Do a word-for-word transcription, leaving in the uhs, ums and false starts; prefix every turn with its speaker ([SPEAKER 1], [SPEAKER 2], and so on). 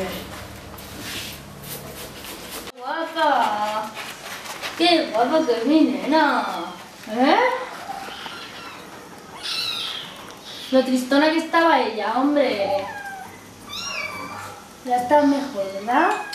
[SPEAKER 1] ver. Guapa. Qué guapa que es mi nena. ¿Eh? Lo tristona que estaba ella, hombre. Ya está mejor, ¿verdad?